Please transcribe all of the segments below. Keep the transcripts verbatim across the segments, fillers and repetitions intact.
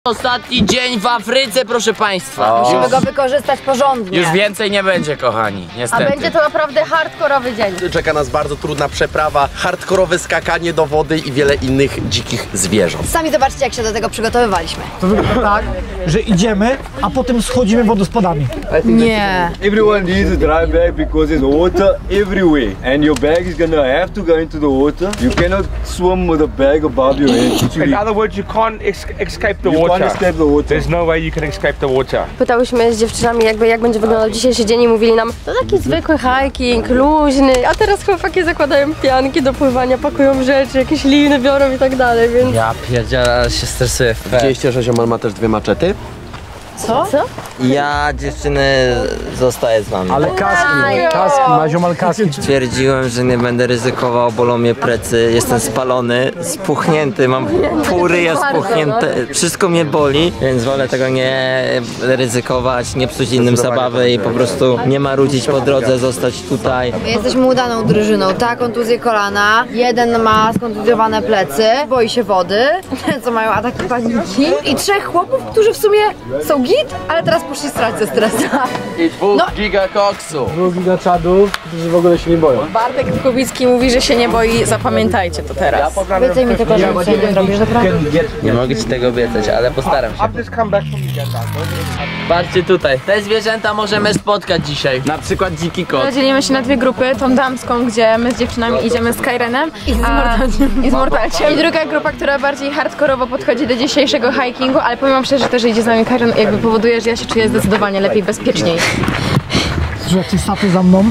Ostatni dzień w Afryce, proszę państwa. O. Musimy go wykorzystać porządnie. Już więcej nie będzie, kochani, niestety. A będzie to naprawdę hardkorowy dzień. Czeka nas bardzo trudna przeprawa, hardkorowe skakanie do wody i wiele innych dzikich zwierząt. Sami zobaczcie, jak się do tego przygotowywaliśmy. To wygląda tak, że idziemy, a potem schodzimy wodospadami. Nie. Everyone needs a dry bag because there's water everywhere. And your bag is gonna have to go into the water. You cannot swim with a bag above your head. In other words, you can't ex escape the You water. can't escape the water. There's no way you can escape the water. Pytałyśmy z dziewczynami, jakby jak będzie wyglądał dzisiejszy dzień i mówili nam, to taki zwykły hiking, luźny, a teraz chłopaki zakładają pianki do pływania, pakują rzeczy, jakieś liny biorą i tak dalej, więc... Ja pierdzielę, się stresuję. Widzieliście, że ziomal ma też dwie maczety? Co? Co? Ja dziewczyny zostaję z wami. Ale kaski, kaski, ma ziomal kaski. Twierdziłem, że nie będę ryzykował, bolą mnie plecy, jestem spalony, spuchnięty, mam pół ryja spuchnięte, wszystko mnie boli, więc wolę tego nie ryzykować, nie psuć innym zabawy i po prostu nie marudzić po drodze, zostać tutaj. My jesteśmy udaną drużyną, ta kontuzję kolana, jeden ma skontuzjowane plecy, boi się wody, co mają ataki paniki i trzech chłopów, którzy w sumie są git, ale teraz poszli strać ze stresa. I dwóch No. gigakoksu. Dwóch gigaczadów, którzy w ogóle się nie boją. Bartek Kubicki mówi, że się nie boi, zapamiętajcie to teraz. Obiecaj mi tylko, że nic nie zrobisz, dobra? Nie mogę ci tego obiecać, ale postaram się. I've just come back from Uganda. Patrzcie tutaj, te zwierzęta możemy spotkać dzisiaj. Na przykład dziki kot. Dzielimy się na dwie grupy, tą damską, gdzie my z dziewczynami idziemy z Kairenem i z Mortalciem. I z Mortalciem. I druga grupa, która bardziej hardkorowo podchodzi do dzisiejszego hikingu, ale powiem wam szczerze, że też idzie z nami Kairen, jakby powoduje, że ja się czuję zdecydowanie lepiej, bezpieczniej. Słuchajcie, sapy za mną.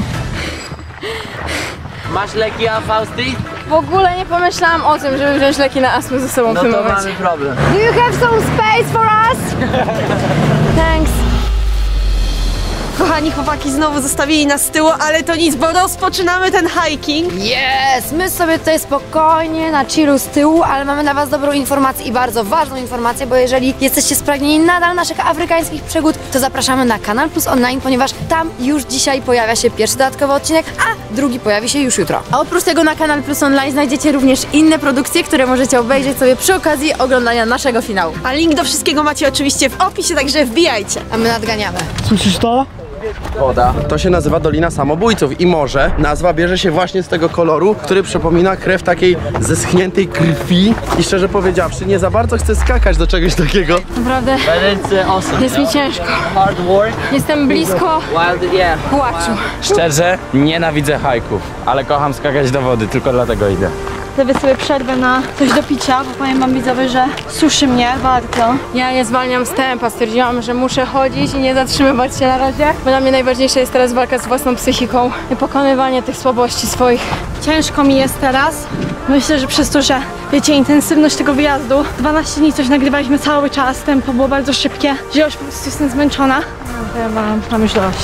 Masz leki, a Fausty? W ogóle nie pomyślałam o tym, żeby wziąć leki na astmę ze sobą w No tym to momencie. mamy problem. Do you have some space for us? Thanks. Kochani chłopaki znowu zostawili nas z tyłu, ale to nic, bo rozpoczynamy ten hiking. Yes! My sobie tutaj spokojnie na chillu z tyłu, ale mamy dla was dobrą informację i bardzo ważną informację, bo jeżeli jesteście spragnieni nadal naszych afrykańskich przygód, to zapraszamy na Kanal Plus Online, ponieważ tam już dzisiaj pojawia się pierwszy dodatkowy odcinek, a drugi pojawi się już jutro. A oprócz tego na Kanal Plus Online znajdziecie również inne produkcje, które możecie obejrzeć sobie przy okazji oglądania naszego finału. A link do wszystkiego macie oczywiście w opisie, także wbijajcie. A my nadganiamy. Słyszysz to? Woda. To się nazywa Dolina Samobójców i może nazwa bierze się właśnie z tego koloru, który przypomina krew takiej zeschniętej krwi i szczerze powiedziawszy nie za bardzo chcę skakać do czegoś takiego. Naprawdę Będę osób. jest mi ciężko. Hard work. Jestem blisko Wild, yeah. płaczu. Szczerze, nienawidzę hajków, ale kocham skakać do wody, tylko dlatego idę. Zrobię sobie przerwę na coś do picia, bo powiem wam widzowie, że suszy mnie bardzo. Ja nie zwalniam z tempa, stwierdziłam, że muszę chodzić i nie zatrzymywać się na razie, bo dla mnie najważniejsza jest teraz walka z własną psychiką i pokonywanie tych słabości swoich. Ciężko mi jest teraz. Myślę, że przez to, że wiecie, intensywność tego wyjazdu, dwanaście dni coś nagrywaliśmy cały czas, tempo było bardzo szybkie, że już po prostu jestem zmęczona. No, to ja mam, mam już dość.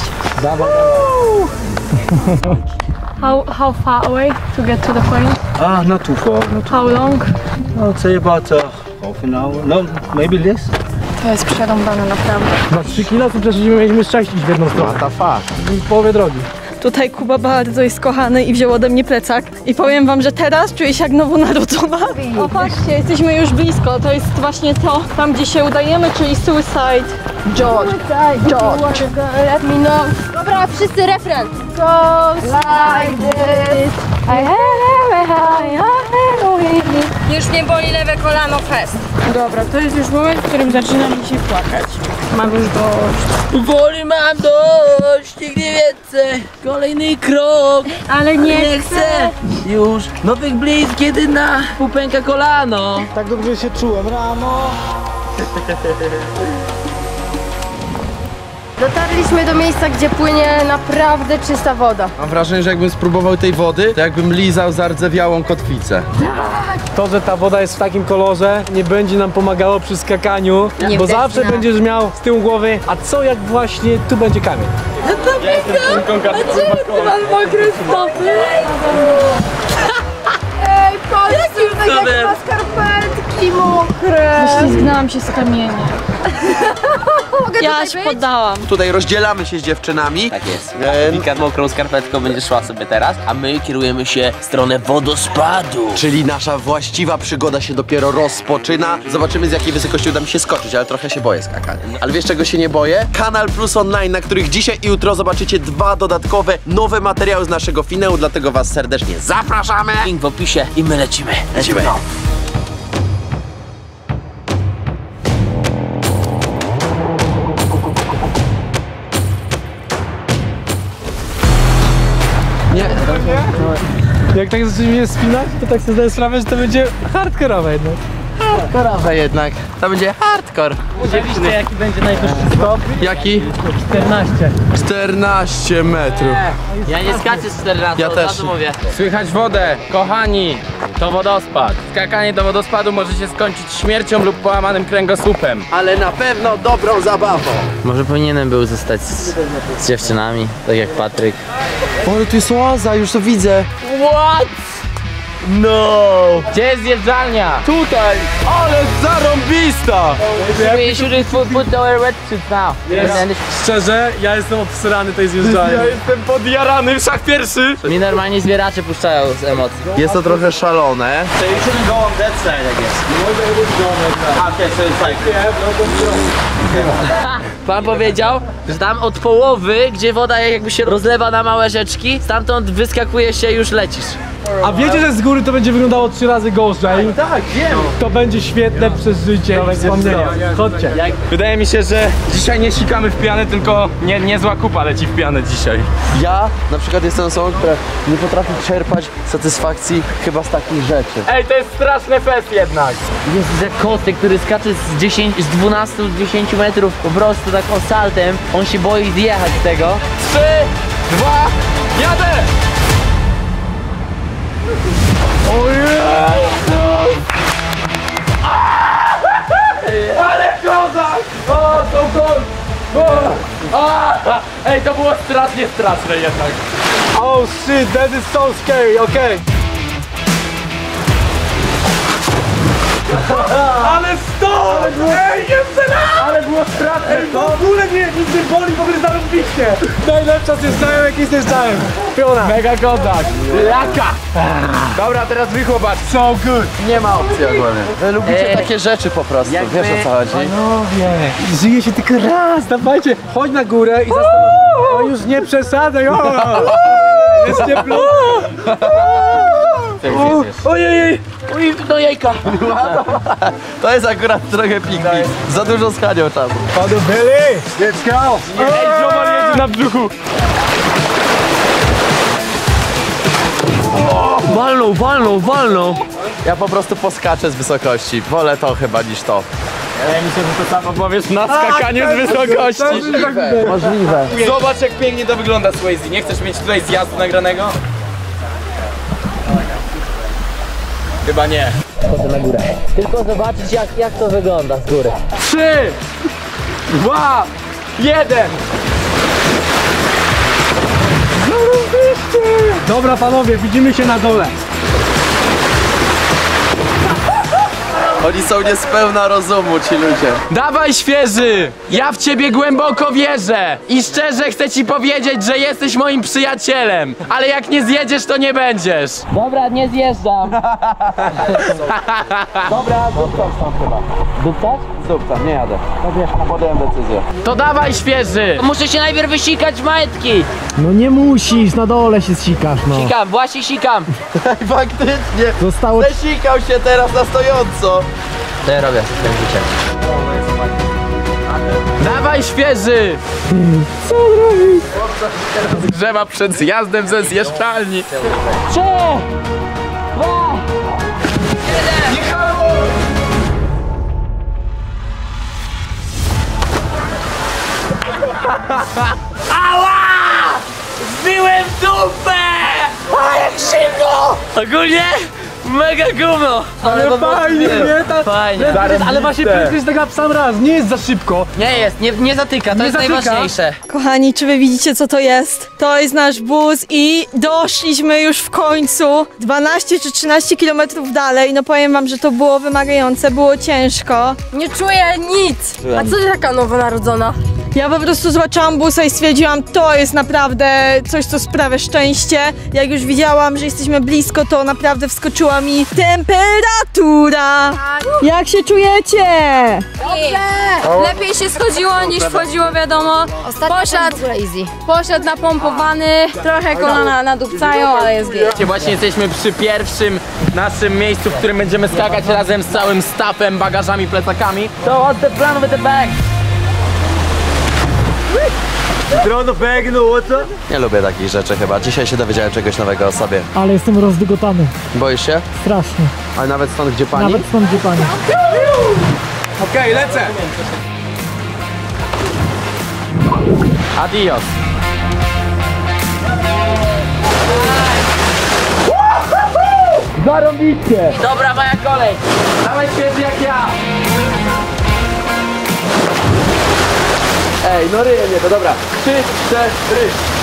How, how far away to get to the point? Ah, not too far. Not too How long? far. I'd say about uh, half an hour. No, maybe less. To jest przerąbane naprawdę. Na trzy kilo to przecież mieliśmy szczęścić w jedną stronę. What the fuck? W połowie drogi. Tutaj Kuba bardzo jest kochany i wziął ode mnie plecak. I powiem wam, że teraz czuję się jak nowonarodzona. O patrzcie, jesteśmy już blisko. To jest właśnie to, tam gdzie się udajemy, czyli Suicide George. George. Let me know. Dobra, wszyscy refren. Goes like this. Już mnie boli lewe kolano, fest. Dobra, to jest już moment, w którym zaczynam mi się płakać. Mam już dość. Woli mam dość, nigdy więcej. Kolejny krok. Ale nie, Nie chcę już nowych blizn, kiedy na pupęka kolano. Tak dobrze się czułem rano. Dotarliśmy do miejsca, gdzie płynie naprawdę czysta woda. Mam wrażenie, że jakbym spróbował tej wody, to jakbym lizał zardzewiałą kotwicę. To, że ta woda jest w takim kolorze, nie będzie nam pomagało przy skakaniu, Nie bo widać zawsze dna. będziesz miał z tyłu głowy, a co jak właśnie tu będzie kamień? Mam mokre stopy. Ej, patrz, już tak Super. jak ma skarpetki mokre. Ślizgnęłam się z kamienia. Mogę mogę Ja tutaj się być? poddałam. Tutaj rozdzielamy się z dziewczynami. Tak jest. E, Wika mokrą skarpetką będzie szła sobie teraz, a my kierujemy się w stronę wodospadu. Czyli nasza właściwa przygoda się dopiero rozpoczyna. Zobaczymy, z jakiej wysokości uda mi się skoczyć, ale trochę się boję skakania. Ale wiesz, czego się nie boję? Kanal Plus Online, na których dzisiaj i jutro zobaczycie dwa dodatkowe, nowe materiały z naszego finału, dlatego was serdecznie zapraszamy. Link w opisie i my lecimy. Lecimy. No. Jak tak zaczniemy spinać, to tak sobie zdaję sprawę, że to będzie hardkorowe jednak. Hardkorowe jednak. To będzie hardcore. Wiecie, jaki będzie najwyższy stop? Jaki? czternaście. czternaście metrów. Ja nie skaczę z czternastu, Ja od też. razu mówię. Słychać wodę, kochani, to wodospad. Skakanie do wodospadu może się skończyć śmiercią lub połamanym kręgosłupem. Ale na pewno dobrą zabawą. Może powinienem był zostać z, z dziewczynami, tak jak Patryk. O, ale tu jest oaza, już to widzę. What? No! Gdzie jest zjeżdżalnia? Tutaj! Ale zarąbista! We should put, put our wetsuits now. Szczerze, ja jestem obsrany tej zjeżdżalni. jestem podjarany, szach pierwszy. Mi normalnie zbieracze puszczają z emocji. Jest to trochę szalone. Pan powiedział, że tam od połowy, gdzie woda jakby się rozlewa na małe rzeczki, stamtąd wyskakuje się, już lecisz. A wiecie, że z góry to będzie wyglądało trzy razy gorzej? Tak, wiem. To będzie świetne przeżycie i wspomnienia. Chodźcie. Wydaje mi się, że dzisiaj nie sikamy w pianę, tylko nie, niezła kupa leci w pianę dzisiaj. Ja na przykład jestem osobą, która nie potrafi czerpać satysfakcji chyba z takich rzeczy. Ej, to jest straszny fest jednak. Jest że kotek, który skacze z dziesięciu, z dwunastu, z dziesięciu metrów po prostu tak saltem. On się boi zjechać z tego. Trzy, dwa, jadę! Ale kozak! O, to gol! Ej, to było strasznie straszne jednak. Oh shit, that is so scary, okej. Ale stop! Ej, jeszcze raz! Ale było straszne, to w ogóle nie, nic nie boli, w ogóle zarobiście. Najlepsza zjeżdżają, jak jest zjeżdżają. Piona. Mega kozak! Laka! Dobra, teraz wy chłopacy. So good. Nie ma opcji ogólnie. Wy lubicie Ej, takie rzeczy po prostu, jakby- wiesz o co chodzi? Panowie, żyje się tylko raz, dawajcie, chodź na górę i zastanów. O, już nie przesadzaj, o! Jest ciepło. Ojej! Oj, no jajka! To jest akurat trochę piknik. Za dużo z Hanią czasu. Panu Billy, let's go! Ej, Joman jedzie na brzuchu. Walnął, walnął, walnął! Ja po prostu poskaczę z wysokości. Wolę to chyba niż to. Wydaje mi się, że to samo powiesz na skakanie z wysokości. Możliwe. Zobacz, jak pięknie to wygląda, Swayze. Nie chcesz mieć tutaj zjazdu nagranego? Chyba nie. Chodzę na górę. Tylko zobaczyć jak, jak to wygląda z góry. Trzy, dwa, jeden. Dobra panowie, widzimy się na dole. Oni są niespełna rozumu, ci ludzie. Dawaj, świeży! Ja w ciebie głęboko wierzę i szczerze chcę ci powiedzieć, że jesteś moim przyjacielem, ale jak nie zjedziesz, to nie będziesz. Dobra, nie zjeżdżam. Dobra, dupcam stąd chyba. Dupcać? Dupcam, nie jadę. Podjąłem decyzję. To dawaj, świeży! Muszę się najpierw wysikać w majtki. No nie musisz, na dole się zsikasz, no. Sikam, właśnie sikam. Faktycznie. Zostało... Zesikał się teraz na stojąco. To ja robię z tym życiem. Dawaj, świeży! Co robisz? Drzewa przed zjazdem ze zjeżdżalni. Trzy, dwa, ała! Zbiłem dupę! A jak szybko! Ogólnie Mega gówno! Ale fajnie, nie? Ta, Fajnie. ale, ale właśnie prędkość jest taka w sam raz, nie jest za szybko. Nie jest, nie, nie zatyka, to Nie jest zatyka. najważniejsze. Kochani, czy wy widzicie, co to jest? To jest nasz bus i doszliśmy już w końcu dwanaście czy trzynaście kilometrów dalej. No powiem wam, że to było wymagające, było ciężko. Nie czuję nic. A co ty taka nowonarodzona? Ja po prostu zobaczyłam busa i stwierdziłam, to jest naprawdę coś, co sprawia szczęście. Jak już widziałam, że jesteśmy blisko, to naprawdę wskoczyła mi temperatura. Jak się czujecie? Dobrze. Lepiej się schodziło niż wchodziło, wiadomo. Ostatnio w Poszedł, ogóle easy. poszedł napompowany, trochę kolana nadupcają, ale jest git. Właśnie jesteśmy przy pierwszym naszym miejscu, w którym będziemy skakać razem z całym stafem, bagażami, plecakami. So what's the plan with the bag? Throw the bag in the water. Nie lubię takich rzeczy chyba. Dzisiaj się dowiedziałem czegoś nowego o sobie. Ale jestem rozdygotany, Boisz się? strasznie. Ale nawet stąd, gdzie pani? Nawet stąd, gdzie pani. Okej, lecę! Adios. Zarobicie! Dobra, moja kolej. Dawaj świeży jak ja! Ej, no ryje mnie to, dobra. Trzy, cztery.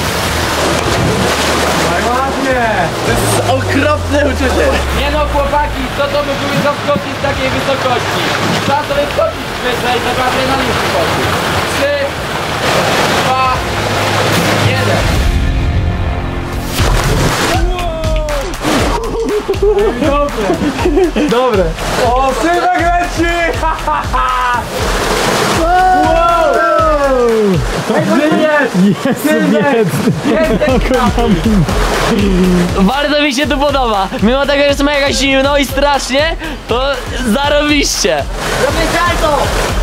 Ładnie! To jest okropne uczucie. Nie no chłopaki, co to by były za skoki z takiej wysokości? Trzeba sobie skoczyć wyżej, żeby adrenalin skoczył. Trzy, dwa, jeden. Dobre. Dobre. O, synek leci! Ha, ha, ha. Wow! Gdzie jest? Jezu, biedny. Bardzo mi się tu podoba. Mimo tego, że jest mega zimno i strasznie, to zarobiście. Robię salto!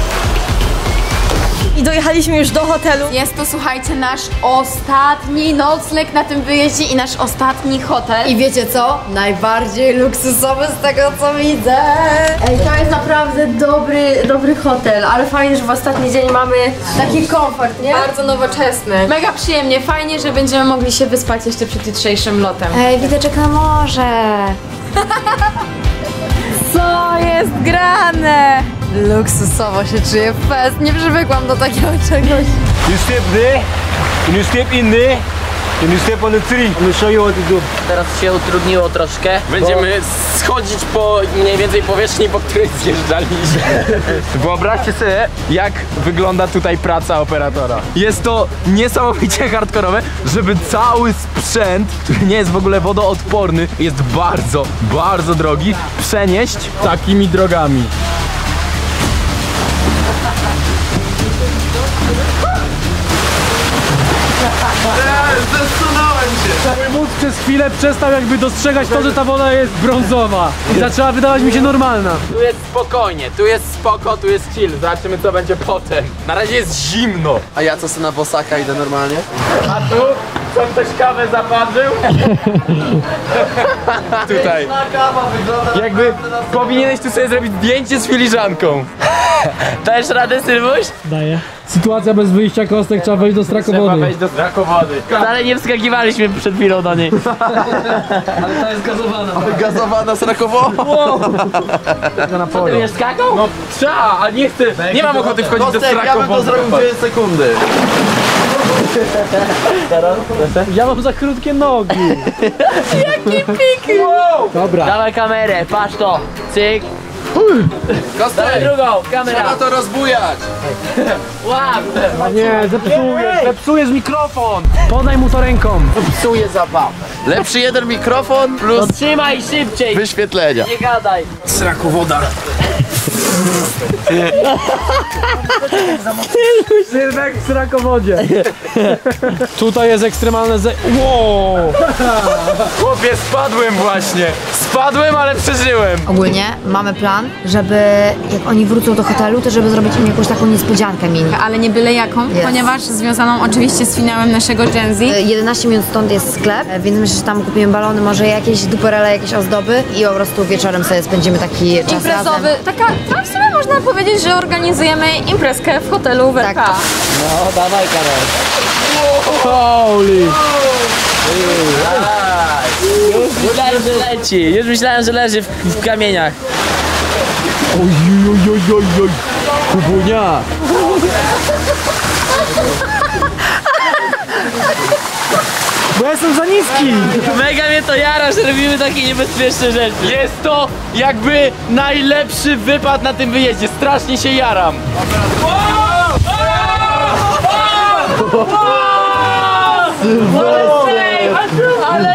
I dojechaliśmy już do hotelu. Jest to, słuchajcie, nasz ostatni nocleg na tym wyjeździe i nasz ostatni hotel. I wiecie co? Najbardziej luksusowy z tego, co widzę. Ej, to jest naprawdę dobry, dobry hotel, ale fajnie, że w ostatni dzień mamy taki komfort, nie? Bardzo nowoczesny. Mega przyjemnie, fajnie, że będziemy mogli się wyspać jeszcze przed jutrzejszym lotem. Ej, wideczek na morze. Co jest grane? Luksusowo się czuję fest. Nie przywykłam do takiego czegoś. You step there, and you step in there, and you step on the tree. I'm gonna show you what to do. Teraz się utrudniło troszkę. Będziemy schodzić po mniej więcej powierzchni, po której zjeżdżaliśmy. Wyobraźcie sobie, jak wygląda tutaj praca operatora. Jest to niesamowicie hardkorowe, żeby cały sprzęt, który nie jest w ogóle wodoodporny, jest bardzo, bardzo drogi, przenieść takimi drogami. Zesunąłem się. Mój mózg przez chwilę przestał jakby dostrzegać to, że ta woda jest brązowa. I zaczęła wydawać mi się normalna. Tu jest spokojnie, tu jest spoko, tu jest chill. Zobaczymy, co będzie potem. Na razie jest zimno. A ja co sobie na bosaka idę normalnie? A tu? Co ktoś kawę zaparzył? Tutaj. Kawa wygląda. Jakby powinieneś tu sobie zrobić zdjęcie z filiżanką. Dajesz radę, Sylwuś? Daję. Sytuacja bez wyjścia kostek, trzeba wejść do Trzeba strakowody. wejść do strakowody. Wcale nie wskakiwaliśmy przed chwilą do niej. Gazowana srakowo. Co, ty będziesz skakał? No trzeba, a nie chcę, nie mam ochoty wchodzić do Kostek, ja bym to strakowody. zrobił w dwie sekundy. Ja mam za krótkie nogi. Dobra. Dawaj kamerę, patrz to. Cyk. Dawaj Kostek, drugą, kamera. trzeba to rozbujać. Łap. Nie, zepsujesz, zepsujesz mikrofon. Podaj mu to ręką. Psuje zabaw. Lepszy jeden mikrofon No plus trzymaj szybciej. wyświetlenia. Nie gadaj. Srakowoda. Sylwek w srakowodzie. Tutaj jest ekstremalne ze... Wow. Chłopie, spadłem właśnie. Spadłem, ale przeżyłem. Ogólnie mamy plan, żeby jak oni wrócą do hotelu, to żeby zrobić im jakąś taką niespodziankę mini. Ale nie byle jaką, Jest. ponieważ związaną oczywiście z finałem naszego Gen Z. jedenaście minut stąd jest sklep, więc myślę, że tam kupimy balony, może jakieś duperele, jakieś ozdoby i po prostu wieczorem sobie spędzimy taki czas Imprezowy, razem. taka No w sumie można powiedzieć, że organizujemy imprezkę w hotelu W R K. Tak. No, dawaj Karol. Holy! Już myślałem, że leci. Już myślałem, że leży w, w kamieniach. Oj, oj, oj, oj, oj. Kubunia! Bo ja jestem za niski! Mega mnie to jara, że robimy takie niebezpieczne rzeczy. Jest to jakby najlepszy wypad na tym wyjeździe. Strasznie się jaram. Ale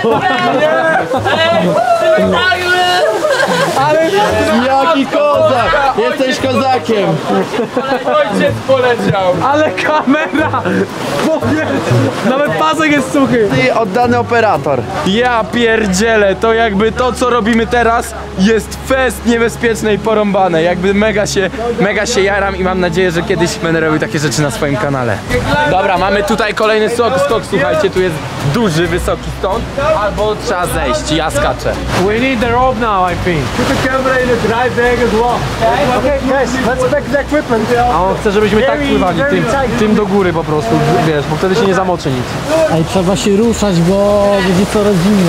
Ale jaki kozak! Jesteś kozakiem! Ojciec poleciał. Ale kamera! Powiedz! Nawet pasek jest suchy! Ty oddany operator. Ja pierdzielę, to jakby to co robimy teraz jest fest niebezpieczne i porąbane. Jakby mega się, mega się jaram i mam nadzieję, że kiedyś będę robił takie rzeczy na swoim kanale. Dobra, mamy tutaj kolejny skok, skok słuchajcie, tu jest duży, wysoki stąd, albo trzeba zejść, ja skaczę. We need the rope now, I think. Put the camera in the dry bag as well. Okay, guys, let's pack the equipment. A on chce, żebyśmy tak pływali, tym, tym do góry po prostu, wiesz, bo wtedy się nie zamoczy nic. Ej, trzeba się ruszać, bo będzie coraz zimno.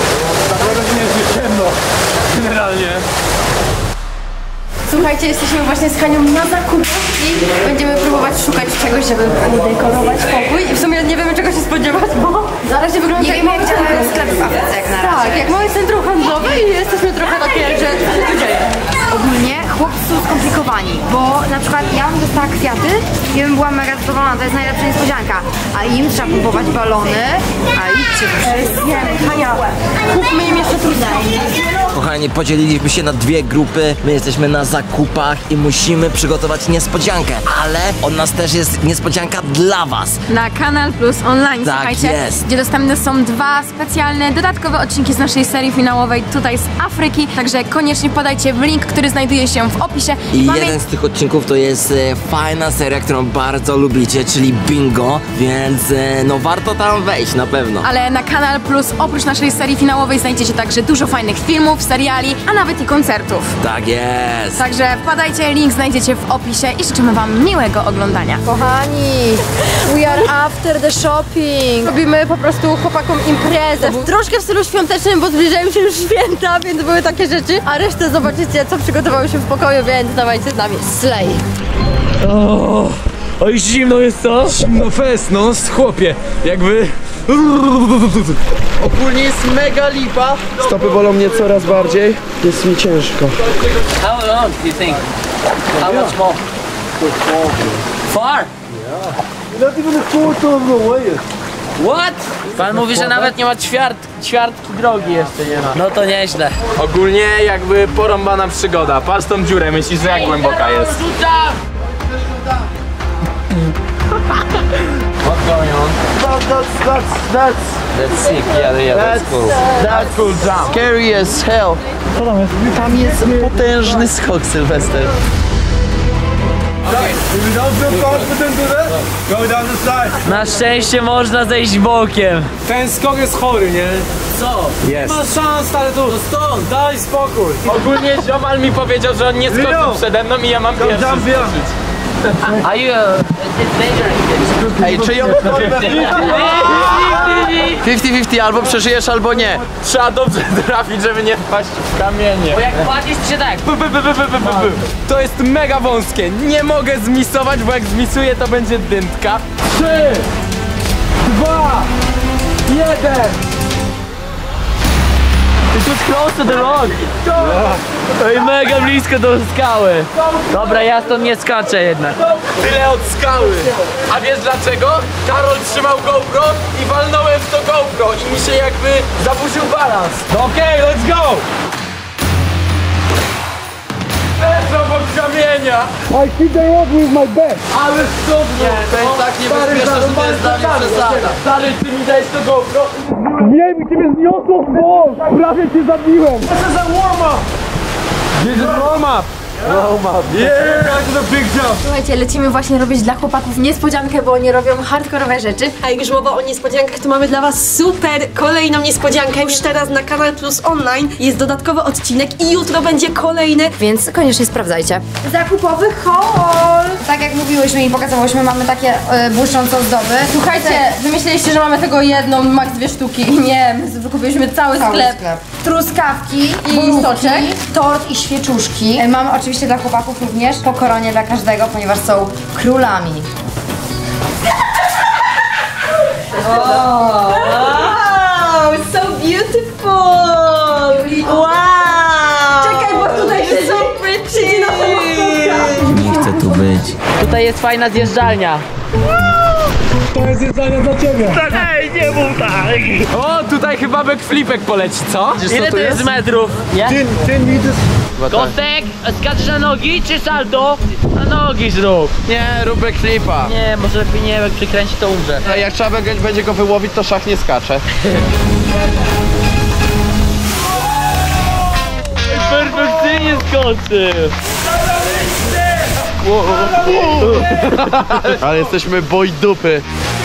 Generalnie. Słuchajcie, jesteśmy właśnie z Hanią na zakupach i będziemy próbować szukać czegoś, żeby udekorować pokój. I w sumie nie wiemy czego się spodziewać, bo zaraz się wygląda Nie wiemy jak działa sklep w Afryce jak na razie. Tak, jak mamy centrum handlowe i jesteśmy trochę takie, że co się tu dzieje. Ogólnie chłopcy są skomplikowani, bo na przykład ja bym dostała kwiaty i bym była mega zadowolona, to jest najlepsza niespodzianka. A im trzeba pompować balony, a idźcie Nie, Hania, kupmy im jeszcze trudniej. Kochani, podzieliliśmy się na dwie grupy. My jesteśmy na zakupach i musimy przygotować niespodziankę, ale od nas też jest niespodzianka dla was. Na Kanal Plus Online, Tak słuchajcie, jest. gdzie dostępne są dwa specjalne, dodatkowe odcinki z naszej serii finałowej tutaj z Afryki, także koniecznie podajcie w link, który znajduje się w opisie. I Mamy- jeden z tych odcinków to jest e, fajna seria, którą bardzo lubicie, czyli Bingo, więc e, no warto tam wejść na pewno. Ale na Kanal Plus oprócz naszej serii finałowej znajdziecie także dużo fajnych filmów, seriali, a nawet i koncertów. Tak jest. Także wpadajcie, link znajdziecie w opisie i życzymy wam miłego oglądania. Kochani, we are after the shopping. Robimy po prostu chłopakom imprezę. Troszkę w stylu świątecznym, bo zbliżają się już święta, więc były takie rzeczy. A resztę zobaczycie, co przygotowały się w pokoju, więc dawajcie z nami. Slay. O, oj, zimno jest co? Zimno fest, no, chłopie. Jakby... Ogólnie jest mega lipa. Stopy bolą mnie coraz bardziej. Jest mi ciężko. How long do you think? How much more? Far? Not even a quarter of the way. What? Pan mówi, że nawet nie ma ćwiart, ćwiartki drogi jeszcze nie ma. No to nieźle. Ogólnie jakby porąbana przygoda. Patrz tą dziurę, myślisz, że jak głęboka jest. What's going on? That's, that's, that's, that's, That's sick, yeah, yeah, that's cool. that's cool jump. Scary as hell. Tam jest potężny skok, Sylwester. If you don't feel confident with it, go down the side. Na szczęście można zejść bokiem. Ten skok jest chory, nie? Co? Nie ma szans, ale tu... Stąd, daj spokój. Ogólnie ziomal mi powiedział, że on nie skoczył Leo! przede mną i ja mam pierwszy jump here. skoczyć. Are you uh, it's dangerous? Ej, czy ją pięćdziesiąt pięćdziesiąt albo przeżyjesz, albo nie. Trzeba dobrze trafić, żeby nie wpaść w kamienie. Bo jak płacisz, to się tak. Bu, bu, bu, bu, bu, bu, bu. To jest mega wąskie. Nie mogę zmisować, bo jak zmisuję, to będzie dyntka. Trzy, dwa, jeden. It's too close to the rock. Ej, mega blisko do skały. Dobra, ja stąd nie skaczę jednak. Tyle od skały. A wiesz dlaczego? Karol trzymał GoPro i walnąłem w to GoPro i mi się jakby zaburzył balans. No okej, okay, let's go. Lecz obok kamienia. I hit the rock with my best. Ale cudnie. To jest tak niebezpieczne, że to jest dla mnie przesada. Stary, ty mi dajesz to GoPro. Wiem, ciebie zniosło w bok. Prawie cię zabiłem. This is a warm up. This is warm up. Wow, man. Yeah, that's a big jump. Słuchajcie, lecimy właśnie robić dla chłopaków niespodziankę, bo oni robią hardkorowe rzeczy. A jak już mowa o niespodziankach, to mamy dla was super kolejną niespodziankę. Już teraz na Kanal Plus Online jest dodatkowy odcinek i jutro będzie kolejny. Więc koniecznie sprawdzajcie. Zakupowy haul! Tak jak mówiłyśmy i pokazywałyśmy, mamy takie y, błyszczące ozdoby. Słuchajcie, wymyśleliście, że mamy tego jedną, max dwie sztuki. Nie, my wykupiliśmy cały, Cały sklep. sklep. Truskawki I borówki, soczek. tort i świeczuszki. Y, Mamy oczywiście dla chłopaków również po koronie dla każdego, ponieważ są królami. Wow, so beautiful! Wow! Czekaj, bo tutaj się so pretty! Nie chcę tu być. Tutaj jest fajna zjeżdżalnia. To jest jedzenie dla ciebie. Ej, nie mów tak! O, tutaj chyba backflipek poleci, co? Ile to jest metrów? Nie? Kostek, skaczesz na nogi czy salto? Na nogi zrób. Nie, rób backflipa. Nie, może lepiej nie, jak przykręci to umrze. A jak trzeba będzie- będzie go wyłowić, to szach nie skacze. Perfekcyjnie skoczy. Ale jesteśmy boj dupy.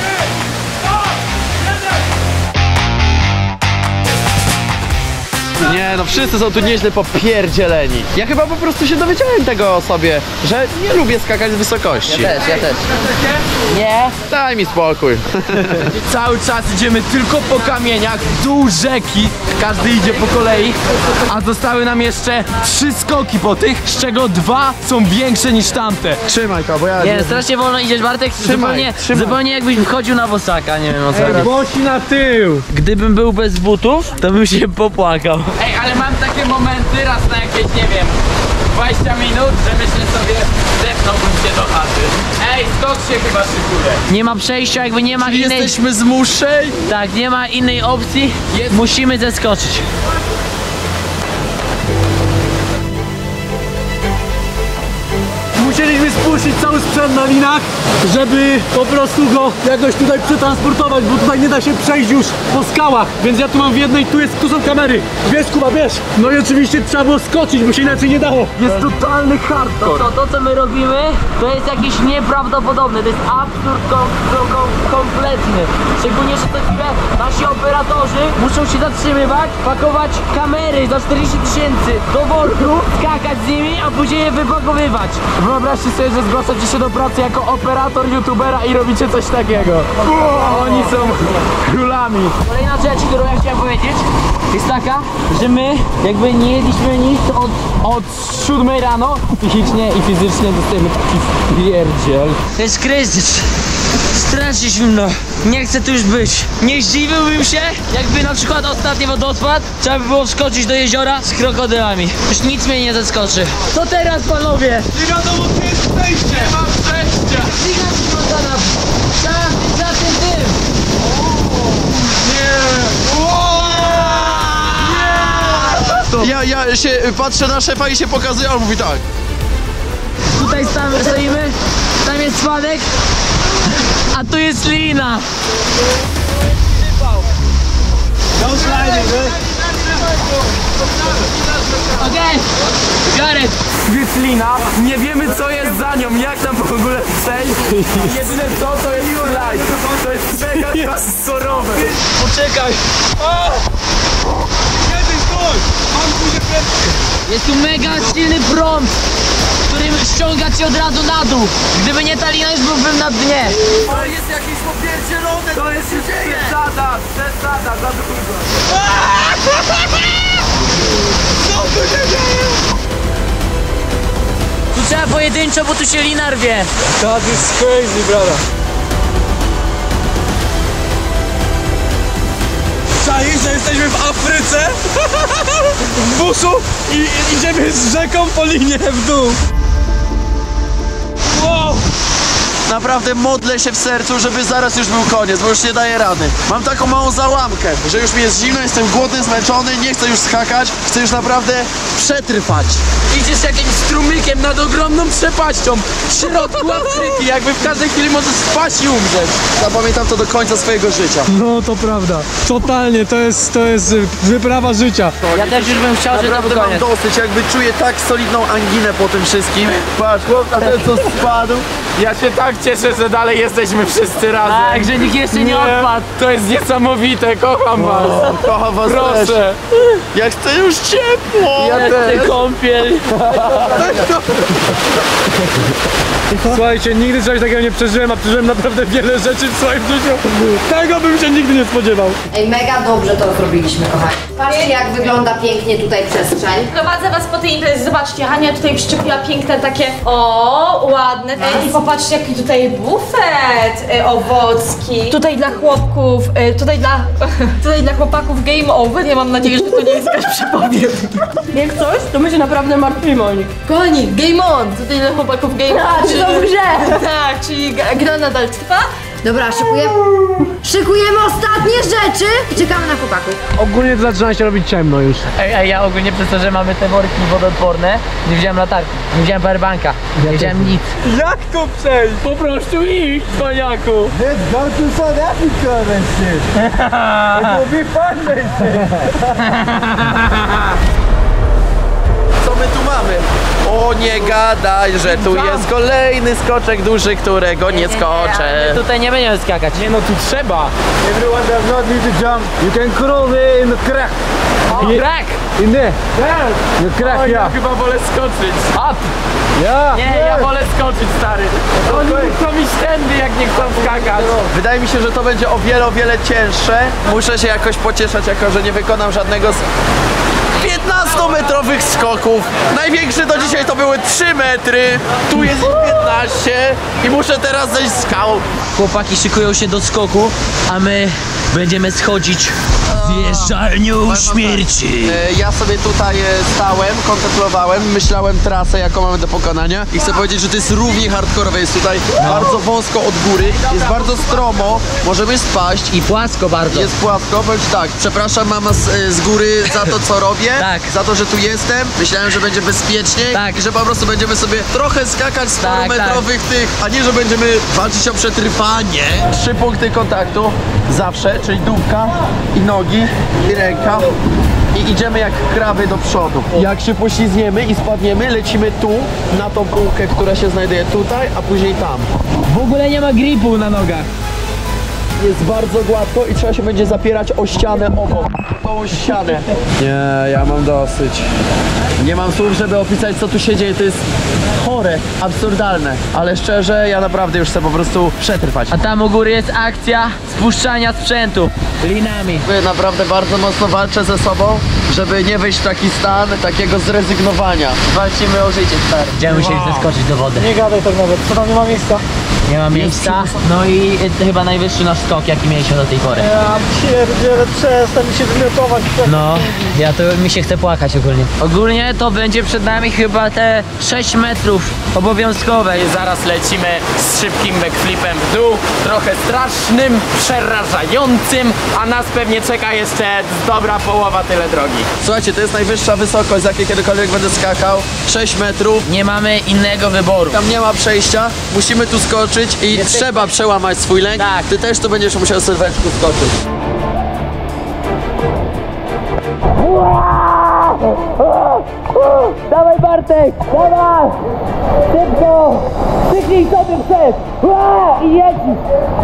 Nie no, wszyscy są tu nieźle popierdzieleni. Ja chyba po prostu się dowiedziałem tego o sobie, że nie lubię skakać z wysokości. Ja też, ja też. Nie. Daj mi spokój. Cały czas idziemy tylko po kamieniach, w dół rzeki. Każdy idzie po kolei, a zostały nam jeszcze trzy skoki po tych, z czego dwa są większe niż tamte. Trzymaj to, bo ja... Nie, strasznie wolno idziesz, Bartek. Trzymaj, zupełnie, trzymaj. zupełnie jakbyś wchodził na bosaka, nie wiem o co chodzi. Głosi na tył. Gdybym był bez butów, to bym się popłakał. Ej, ale mam takie momenty raz na jakieś, nie wiem, dwadzieścia minut, że myślę sobie, zepnąłbym się do chaty. Ej, skok się chyba szykuje. Nie ma przejścia, jakby nie ma innej... Jesteśmy zmuszeni. Tak, nie ma innej opcji. Musimy zeskoczyć. Musieliśmy spuścić cały sprzęt na linach, żeby po prostu go jakoś tutaj przetransportować, bo tutaj nie da się przejść już po skałach. Więc ja tu mam w jednej, tu jest, tu są kamery. Bierz, Kuba, bierz. No i oczywiście trzeba było skoczyć, bo się inaczej nie dało. Jest totalny hardcore. To, to co my robimy, to jest jakieś nieprawdopodobne. To jest absurd kom, kom, kom, kompletny. Szczególnie, że to chwilę nasi operatorzy muszą się zatrzymywać, pakować kamery za czterdzieści tysięcy do worku, skakać z nimi, a później je wypakowywać. Wyobraźcie sobie, że zgłaszacie się do pracy jako operator youtubera i robicie coś takiego. Oni są królami. Kolejna rzecz, którą ja chciałem powiedzieć, jest taka, że my jakby nie jedliśmy nic od, Od siódmej rano psychicznie i fizycznie dostajemy taki pierdziel. To jest kryzys. Strasznie zimno. Nie chcę tu już być. Nie zdziwiłbym się, jakby na przykład ostatni wodospad trzeba by było wskoczyć do jeziora z krokodylami. Już nic mnie nie zaskoczy. Co teraz, panowie? Nie wiadomo, gdzie jest przejście. Nie ma przejścia. Za, za tym tym. Ja, ja się patrzę na szefa i się pokazuję, on mówi tak. Tutaj stamy, stoimy, tam jest spadek, a tu jest lina. Okej, Gareth. Jest lina, nie wiemy co jest za nią, jak tam w ogóle przejść. Jedyne co to jest light. To jest mega hardkorowe. Poczekaj. Jest tu mega silny prąd, którym ściąga cię od razu na dół. Gdyby nie ta lina, już byłbym na dnie. To jest jakiś popierdzielony. To jest już przesada, przesada, za dużo. Co tu się dzieje? Tu trzeba pojedynczo, bo tu się lina rwie. That is crazy, brother. Czaisz, że jesteśmy w Afryce? W buszu i idziemy z rzeką po linie w dół. Wow! naprawdę modlę się w sercu, żeby zaraz już był koniec, bo już nie daję rady. Mam taką małą załamkę, że już mi jest zimno, jestem głodny, zmęczony, nie chcę już skakać, chcę już naprawdę przetrwać. Idziesz jakimś strumykiem nad ogromną przepaścią w środku Afryki, jakby w każdej chwili możesz spaść i umrzeć. Zapamiętam to do końca swojego życia. No to prawda. Totalnie, to jest, to jest y, wyprawa życia. Ja też już bym chciał, że to Naprawdę był mam koniec. dosyć, jakby czuję tak solidną anginę po tym wszystkim. Patrz, chłop, a ten co spadł. Ja się tak cieszę, że dalej jesteśmy wszyscy razem. Tak, że nikt jeszcze nie odpadł. To jest niesamowite, kocham was. Kocham was też. Proszę. Jak chcę już ciepło. Ja też. Kąpiel. Słuchajcie, nigdy czegoś takiego nie przeżyłem, a przeżyłem naprawdę wiele rzeczy w swoim życiu. Tego bym się nigdy nie spodziewał. Ej, mega dobrze to zrobiliśmy, kochani. Patrzcie, jak wygląda pięknie tutaj przestrzeń. Prowadzę was po tej imprezie. Zobaczcie, Hania tutaj przyczepiła piękne takie, o, ładne. Ej, i popatrzcie, jaki tutaj bufet e, owocki. Tutaj dla chłopków, e, tutaj dla, tutaj dla chłopaków game over. Ja mam nadzieję, że to nie jest jakaś przepowiedź. Jak coś, to my się naprawdę martwimy o nich. Kochani, game on! Tutaj dla chłopaków game on. A, czy to w grze? Tak, czyli gra- gra nadal trwa. Dobra, szykujemy, szykujemy ostatnie rzeczy i czekamy na chłopaków. Ogólnie to zaczyna się robić ciemno już. Ej, ej, ja ogólnie przez to, że mamy te worki wodoodporne, nie widziałem latarki, nie widziałem powerbanka, nie widziałem nic. Jak to przejść? Po prostu ich, paniaku. Let's go to South Africa and shit. It will be fun, they say. Co my tu mamy? O, nie gadaj, że tu jest kolejny skoczek duży, którego nie skoczę. Tutaj nie będziemy skakać. Nie no, tu trzeba. Everyone does not need to jump. You can crawl there in the crack. O, brak! In there. The crack, O, ja yeah. chyba wolę skoczyć. Up! Yeah. Nie, ja wolę skoczyć, stary. Oni chcą iść tędy, jak nie chcą skakać. Wydaje mi się, że to będzie o wiele, o wiele cięższe. Muszę się jakoś pocieszać, jako że nie wykonam żadnego z piętnastometrowych skoków. Największy do dzisiaj to były trzy metry. Tu jest ich piętnaście i muszę teraz zejść z skał. Chłopaki szykują się do skoku, a my będziemy schodzić zjeżdżalnią śmierci. E, Ja sobie tutaj e, stałem, kontemplowałem, myślałem trasę, jaką mamy do pokonania i chcę powiedzieć, że to jest równie hardkorowe. Jest tutaj bardzo wąsko od góry, jest bardzo stromo, możemy spaść. I płasko bardzo. Jest płasko, bądź tak, przepraszam mama z, e, z góry za to, co robię, Tak. za to, że tu jestem. Myślałem, że będzie bezpieczniej Tak. i że po prostu będziemy sobie trochę skakać z Tak, parometrowych tych, a nie, że będziemy walczyć o przetrwanie. Trzy punkty kontaktu, zawsze, czyli dupka i nogi i ręka. I idziemy jak krawy do przodu. Jak się poślizgniemy i spadniemy, lecimy tu, na tą półkę, która się znajduje tutaj, a później tam. W ogóle nie ma gripu na nogach. Jest bardzo gładko i trzeba się będzie zapierać o ścianę obok. O ścianę. Nie, ja mam dosyć. Nie mam słów, żeby opisać, co tu się dzieje. To jest chore, absurdalne. Ale szczerze, ja naprawdę już chcę po prostu przetrwać. A tam u góry jest akcja spuszczania sprzętu linami. Naprawdę bardzo mocno walczę ze sobą, żeby nie wejść w taki stan takiego zrezygnowania. Walczymy o życie, stary. Będziemy musieli zeskoczyć do wody. Nie gadaj tak nawet, co tam nie ma miejsca. Nie ma miejsca. No i to chyba najwyższy nasz skok, jaki mieliśmy do tej pory. Ja pierdzielę, przestań mi się wymiotować. No, ja to mi się chce płakać ogólnie. Ogólnie to będzie przed nami chyba te sześć metrów obowiązkowe. I zaraz lecimy z szybkim backflipem w dół, trochę strasznym, przerażającym, a nas pewnie czeka jeszcze dobra połowa tyle drogi. Słuchajcie, to jest najwyższa wysokość, z jakiej kiedykolwiek będę skakał. sześć metrów. Nie mamy innego wyboru. Tam nie ma przejścia, musimy tu skoczyć i trzeba przełamać swój lęk. Tak. Ty też tu będziesz musiał, Sylweczku, skoczyć. Dawaj Bartek, dawaj! Szybko! Cyknij sobie przed! I jedź!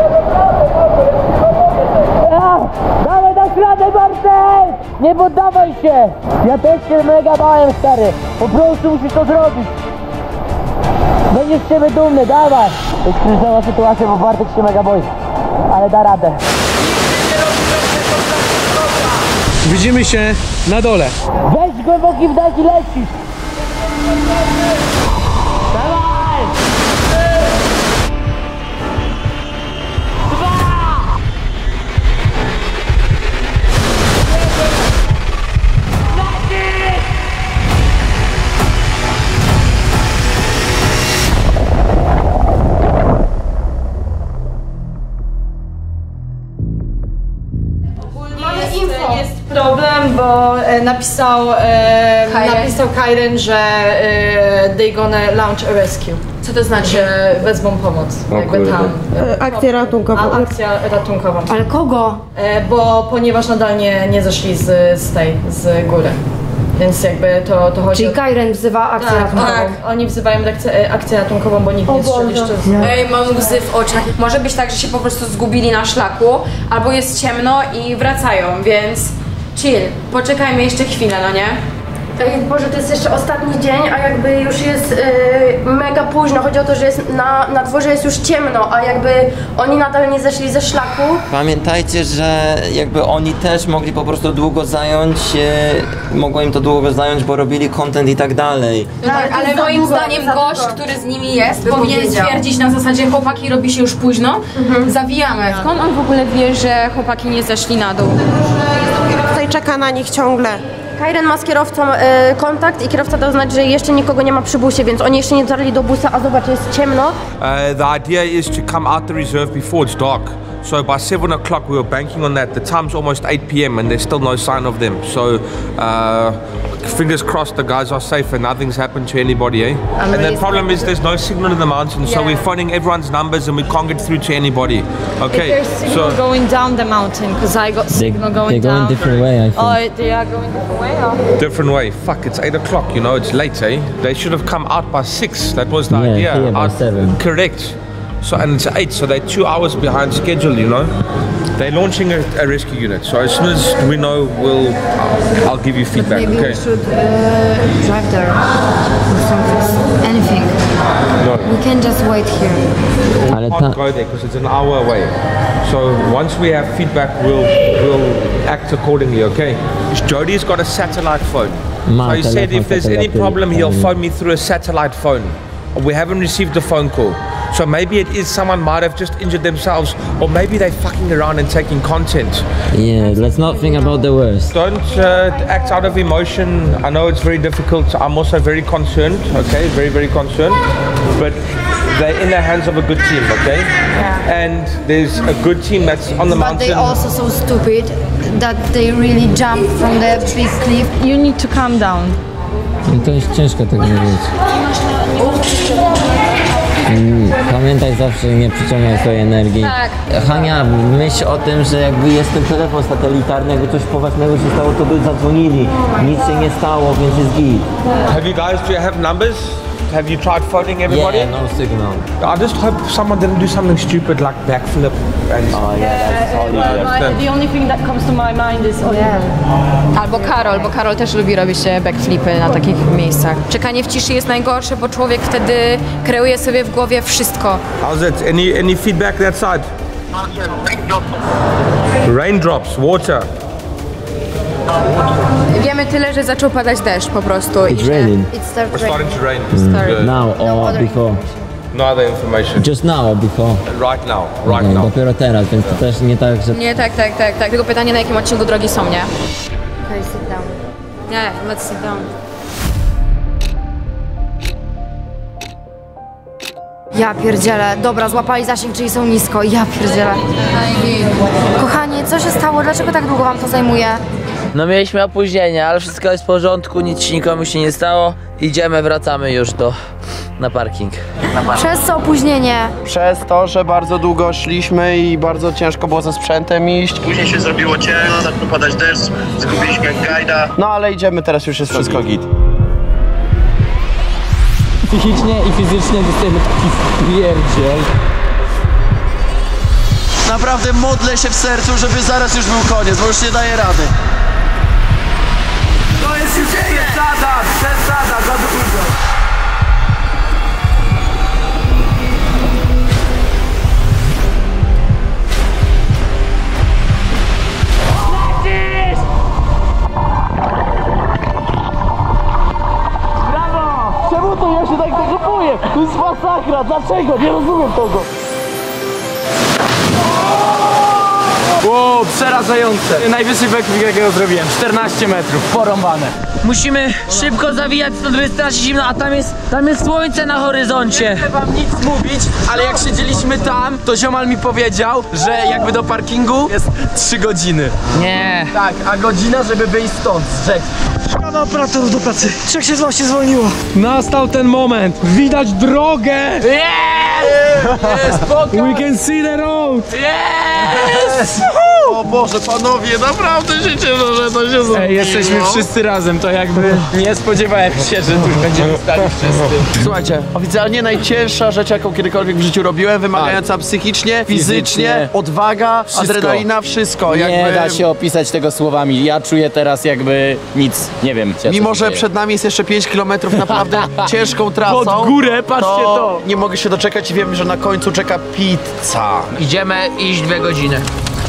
Dawaj na radę Bartek! Nie poddawaj się! Ja też się mega bałem, stary! Po prostu musisz to zrobić! Będziesz z ciebie dumny, dawaj! To jest kryzysowa sytuacja, bo Bartek się mega boi. Ale da radę. Widzimy się na dole. Weź głęboki wdech i lecisz! Dawaj! bo e, napisał, e, napisał Kairen, że e, they gonna launch a rescue. Co to znaczy? Że wezmą pomoc, jakby tam. E, akcja ratunkowa. A, akcja ratunkowa. Ale kogo? E, bo ponieważ nadal nie, nie zeszli z, z tej, z góry. Więc jakby to, to chodzi Czyli o... Kairen wzywa akcję Tak, ratunkową. tak, oni wzywają akcję, akcję ratunkową, bo nikt nie strzelił jeszcze z... Ej, mam łzy w oczach. Może być tak, że się po prostu zgubili na szlaku, albo jest ciemno i wracają, więc chill. Poczekajmy jeszcze chwilę, no nie? Ej, Boże, to jest jeszcze ostatni dzień, a jakby już jest yy, mega późno. Chodzi o to, że jest na, na dworze jest już ciemno, a jakby oni nadal nie zeszli ze szlaku. Pamiętajcie, że jakby oni też mogli po prostu długo zająć, e, mogło im to długo zająć, bo robili content i tak dalej. No tak, ale moim zdaniem gość, który z nimi jest, powinien stwierdzić na zasadzie chłopaki robi się już późno, zawijamy. Skąd on w ogóle wie, że chłopaki nie zeszli na dół? Tutaj czeka na nich ciągle. Kairen ma z kierowcą e, kontakt i kierowca dał znać, że jeszcze nikogo nie ma przy busie, więc oni jeszcze nie dotarli do busa, a zobacz, jest ciemno. Uh, the idea is to come out the reserve before it's dark. So by seven o'clock we were banking on that. The time's almost eight p m and there's still no sign of them. So uh, fingers crossed the guys are safe and nothing's happened to anybody, eh? I'm and really the problem is there's no signal in the mountains, so Yeah. we're phoning everyone's numbers and we can't get through to anybody. Okay, There's signal so going down the mountain, because I got signal going they go in down. different way, I think. Oh, they are going different way? Or? different way. Fuck, it's eight o'clock. You know, it's late, eh? They should have come out by six. That was the Yeah, idea. here by Out- seven. Correct. So and it's eight, so they're two hours behind schedule. You know, they're launching a, a rescue unit. So as soon as we know, we'll I'll give you feedback. Maybe Okay. we should uh, drive there or something. Anything. No, We can just wait here. Ale we ta, can't go there because it's an hour away. So once we have feedback, we'll we'll act accordingly. Okay. Jody's got a satellite phone. Ma So he said telefon if there's any satelitarny. problem, he'll phone me through a satellite phone. We haven't received a phone call. So maybe it is someone might have just injured themselves, or maybe they're fucking around and taking content. yeah, let's not think about the worst. Don't uh, act out of emotion. I know it's very difficult. I'm also very concerned, okay? Very, very concerned. But they're in the hands of a good team, okay? And there's a good team that's on the But they mountain. also so stupid that they really jump from the big cliff. You need to calm down. I to jest ciężko tego mówić. Mm, Pamiętaj zawsze, nie przyciągaj swojej energii. Tak. Hania, myśl o tym, że jakby jest ten telefon satelitarny, jakby coś poważnego się stało, to by zadzwonili. Nic się nie stało, więc jest git. Have you guys, do you have numbers? Have you tried phoning everybody? Yeah, no signal. I just hope someone didn't do something stupid like backflip and... Oh yeah, that's all you Uh, get. the only thing that comes to my mind is Oliver. Albo Karol, bo Karol też lubi robić te backflipy na takich miejscach. Czekanie w ciszy jest najgorsze, bo człowiek wtedy kreuje sobie w głowie wszystko. How's it? Any any feedback that side? Raindrops, water. Wiemy tyle, że zaczął padać deszcz po prostu. It's raining. It started It's starting to rain. Sorry. Now or before? No other information. Just now or before? Right now, right Okay, now. dopiero teraz, więc to też nie tak, że... Nie, tak, tak, tak, tak. Tylko pytanie, na jakim odcinku drogi są, nie? Okay, sit down. Nie, let's sit down. Ja pierdzielę. Dobra, złapali zasięg, czyli są nisko. Ja pierdzielę. Kochanie, co się stało? Dlaczego tak długo wam to zajmuje? No mieliśmy opóźnienie, ale wszystko jest w porządku, nic ci nikomu się nie stało. Idziemy, wracamy już do... na parking. Przez co opóźnienie? Przez to, że bardzo długo szliśmy i bardzo ciężko było ze sprzętem iść. Później się zrobiło ciemno, zaczął padać deszcz, zgubiliśmy guida. No ale idziemy, teraz już jest wszystko git. Psychicznie i fizycznie dostajemy taki wpierdziel. Naprawdę modlę się w sercu, żeby zaraz już był koniec, bo już nie daję rady. To jest już przesada, przesada, za dużo. Czemu to ja się tak zakopuję? To jest masakra, dlaczego? Nie rozumiem tego. Wow, przerażające. Najwyższy backflip jakiego zrobiłem, czternaście metrów, porąbane. Musimy szybko zawijać, stąd jest strasznie zimno, a tam jest, tam jest słońce na horyzoncie. Nie chcę wam nic mówić, ale jak siedzieliśmy tam, to ziomal mi powiedział, że jakby do parkingu jest trzy godziny. Nie. Tak, a godzina, żeby wyjść stąd, z rzeki. Szkoda operatorów do pracy. Trzech się z was się zwolniło. Nastał ten moment. Widać drogę. Jest, We can see the road. Yes! O Boże, panowie, naprawdę się cieszę, że to się zrobiło. Ej, jesteśmy wszyscy razem, to jakby nie spodziewałem się, że tu będziemy stali wszyscy. Słuchajcie, oficjalnie najcięższa rzecz, jaką kiedykolwiek w życiu robiłem, wymagająca psychicznie, fizycznie, Fizycznie. odwaga, Wszystko. adrenalina, wszystko. Nie jakby... da się opisać tego słowami, ja czuję teraz jakby nic, nie wiem. Mimo, że przed nami jest jeszcze pięć kilometrów naprawdę ciężką trasą. Pod górę, patrzcie to. Nie mogę się doczekać i wiem, że na końcu czeka pizza. Idziemy iść dwie godziny.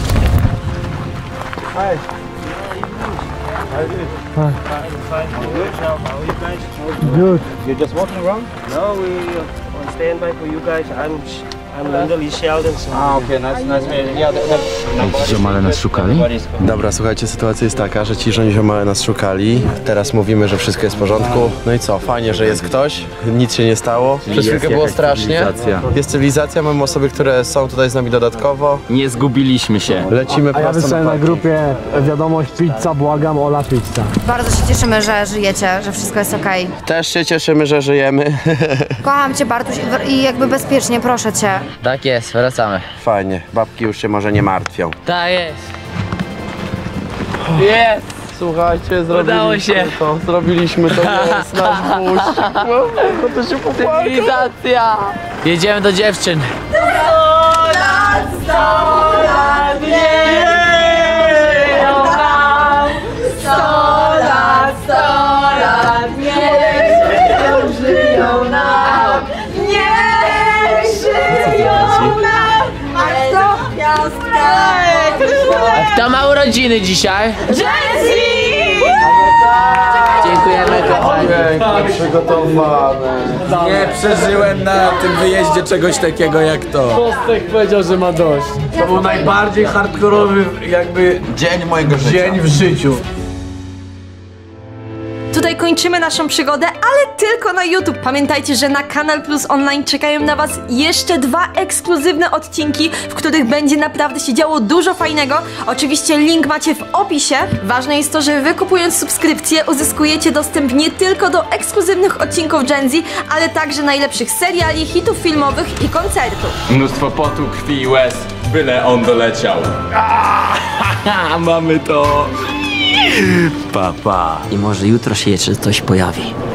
Good. You're just walking around? No, we uh, on standby for you guys. I'm I'm Lindley Sheldon. So Ah, okay, nice, nice meeting. Yeah, that, Ziomale nas szukali? Dobra, słuchajcie, sytuacja jest taka, że ci żoni ziomale nas szukali. Teraz mówimy, że wszystko jest w porządku. No i co, fajnie, że jest ktoś. Nic się nie stało. Przez chwilkę było strasznie. cywilizacja. Jest cywilizacja, mamy osoby, które są tutaj z nami dodatkowo. Nie zgubiliśmy się. Lecimy A ja prosto wysłałem na parking. grupie wiadomość pizza, błagam, Ola pizza. Bardzo się cieszymy, że żyjecie, że wszystko jest okej. Też się cieszymy, że żyjemy. Kocham cię, Bartuś, i- i jakby bezpiecznie, proszę cię. Tak jest, wracamy. Fajnie, babki już się może nie martwią. Tak jest. Jest! Słuchajcie, Udało zrobiliśmy się. to, zrobiliśmy to, jest nasz buź. No to się popłakał. Cywilizacja! Jedziemy do dziewczyn. sto lat, sto lat, nie żyją nam. sto lat, sto lat, nie żyją, żyją nam. Nie żyją nam. Ale to gwiazdka. A kto ma urodziny dzisiaj? Jessie! Dziękujemy, kochani. Pięknie przygotowane. Nie przeżyłem na tym wyjeździe czegoś takiego jak to. Kostek powiedział, że ma dość. To był najbardziej hardkorowy jakby Dzień mojego życia. dzień w życiu. Tutaj kończymy naszą przygodę, ale tylko na YouTube. Pamiętajcie, że na Kanal Plus Online czekają na was jeszcze dwa ekskluzywne odcinki, w których będzie naprawdę się działo dużo fajnego. Oczywiście link macie w opisie. Ważne jest to, że wy kupując subskrypcję uzyskujecie dostęp nie tylko do ekskluzywnych odcinków Gen Z, ale także najlepszych seriali, hitów filmowych i koncertów. Mnóstwo potu, krwi i łez, byle on doleciał. Mamy to. I może jutro się jeszcze coś pojawi.